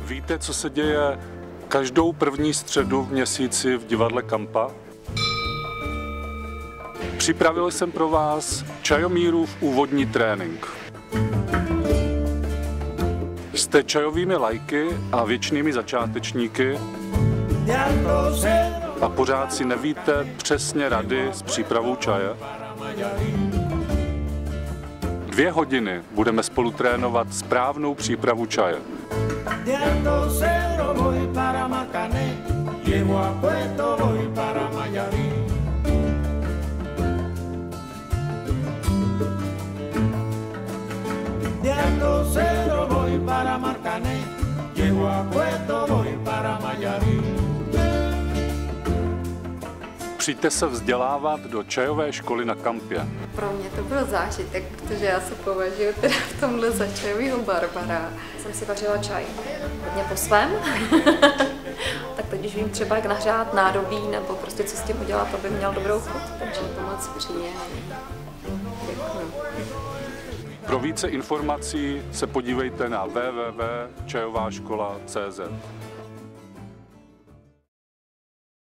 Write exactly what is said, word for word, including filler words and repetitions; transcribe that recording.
Víte, co se děje každou první středu v měsíci v divadle Kampa? Připravil jsem pro vás Čajomírův úvodní trénink. Jste čajovými lajky a věčnými začátečníky a pořád si nevíte přesně rady s přípravou čaje? Dvě hodiny budeme spolu trénovat správnou přípravu čaje. Přijďte se vzdělávat do čajové školy na Kampě. Pro mě to byl zážitek, protože já se považuji teda v tomhle za čajovýho barbara. Jsem si vařila čaj hodně po svém, tak teď už vím třeba, jak nahřát nádobí, nebo prostě co s tím udělat, aby měl dobrou chuť, takže to moc příjemné. Děkuji. Pro více informací se podívejte na w w w tečka čajová škola tečka cé zet.